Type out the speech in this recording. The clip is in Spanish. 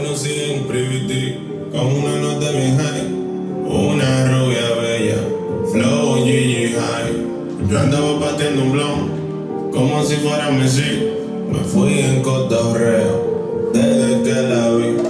conocí en un privity con una nota bien high, una rubia bella, flow Gigi high. Yo andaba pateando un blon como si fuera Messi. Me fui en cotorreo desde que la vi.